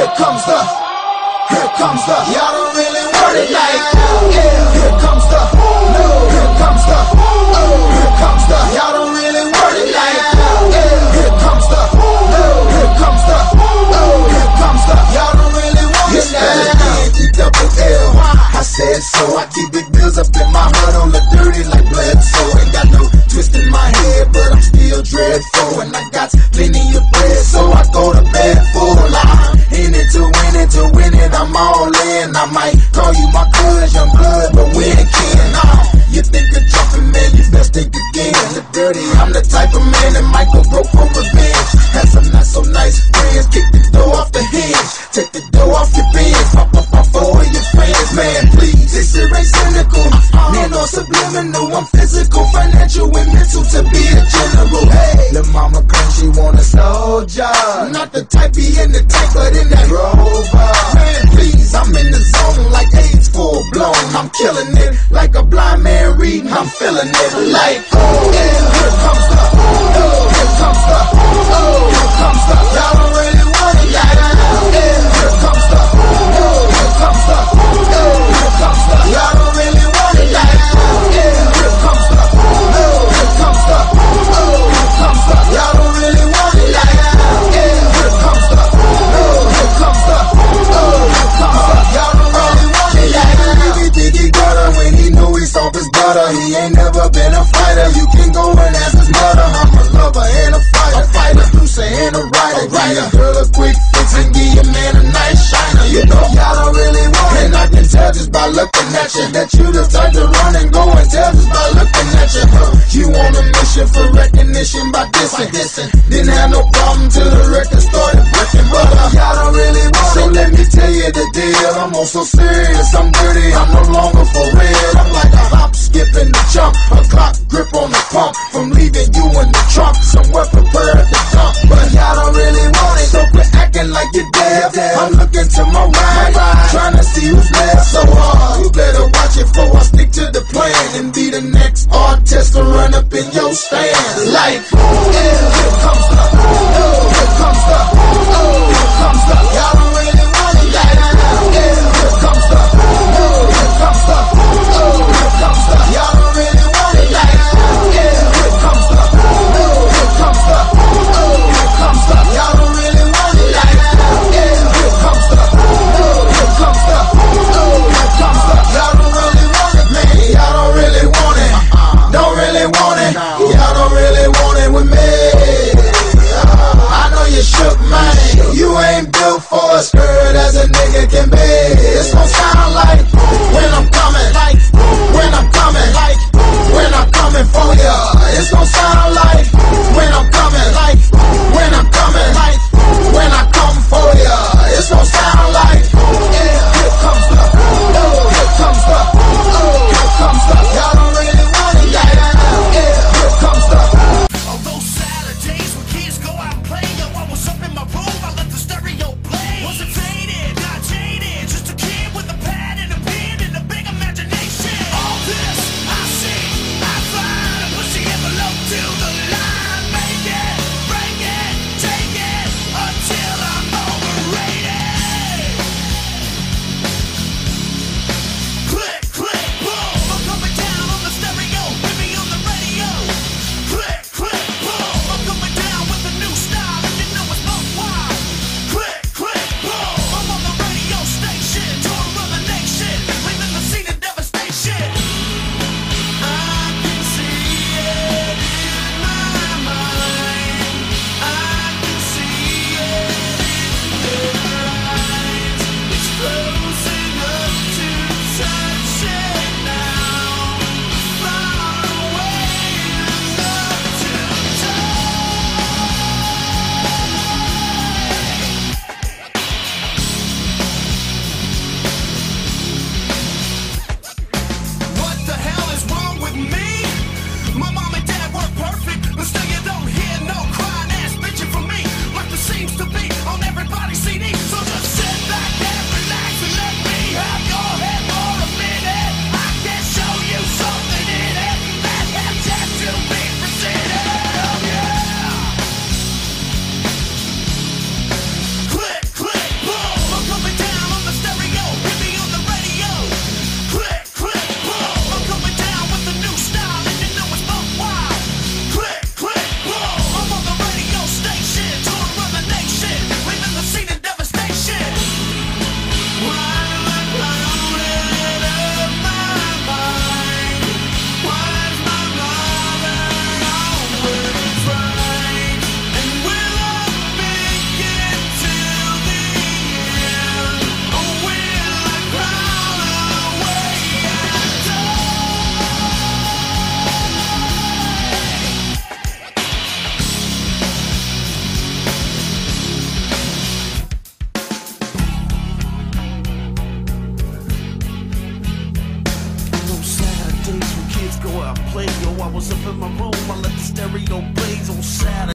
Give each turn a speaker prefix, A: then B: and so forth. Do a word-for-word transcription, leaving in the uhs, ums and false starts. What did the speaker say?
A: Here comes the, here comes the, y'all don't really want it like that. Yeah, here comes the, no, here comes the, oh, here comes the, y'all don't really want it like that. Yeah, here comes the, no, here comes the, oh, here comes the, y'all don't really want it like that. E double L, I said so. I keep big bills up in my hood on the dirty like blood, so ain't got no twist in my head, but I'm still dreadful, and I got plenty of bread, so I go to bed full. I'm in it to win it, to win it, I'm all in. I might call you my cuz, young blood, but we ain't kin. Nah, you think of jumping, man, you best think again. The dirty, I'm the type of man that might go broke for revenge. Had some not so nice friends, kick the door off the hinge, take the door off your bins, pop up off all of your friends, man, please. This shit ain't cynical, man, or subliminal. I'm physical, financial, and mental to be a general. Hey, the mama claims she want a soldier, not the type be in the tank, but in that rover. Man, please, I'm in the zone like AIDS full blown. I'm killing it like a blind man reading. I'm feeling it like, oh yeah, here comes the, oh, here comes the, oh, here comes the, y'all don't really want it like that. Yeah, here comes the, oh, here comes the, oh, here comes the, y'all don't really want it like that. Yeah, here comes the, oh, here comes the, oh, here comes the, y'all don't really want it like that. Yeah, here comes the, oh, here comes the, oh, here comes the, y'all don't really want it like that. He think he got her when he knew he saw his butter. He ain't never been a fighter. You can go and ask his mother. I'm a lover and a fighter, a fighter, producer and a writer. Write a girl a quick fix and give your man a nice shiner. You know y'all don't really want it, and I can tell just by looking at you that you the type to run and go and tell just by looking at you. Huh? You on a mission for recognition by dissing, dissing. Didn't have no problem till the record started breaking, but uh, y'all don't really want it. So let me tell you the deal. I'm on so serious, I'm dirty, I'm no longer for real. I'm like a hop, skip, and the jump, a clock grip on the pump, from leaving you in the trunk, somewhere prepared to dump. But y'all don't really want it, so quit acting like you're dead. I'm looking to my right, trying to see who's left. So uh, you better watch it before I stick to the plan and be the next artist to run up in your stand. Like, yeah, here comes the, oh, here comes the, oh, here comes the, y'all don't really want it like that. Yeah, here comes the, oh, here comes the, oh, here comes the, y'all don't really want it like that. Yeah, here comes the, oh, here comes the, oh, here comes the, y'all don't really want it like that. Yeah, here comes the, oh, here comes the, oh, here comes the, y'all don't really want it, man. Y'all don't really want it, don't really want it. Y'all don't really want it with me. I know you shook, man. You ain't built for a skirt as a nigga can be. It's gon' sound like when I'm coming, like when I'm coming, like when I'm coming for ya. It's gon' sound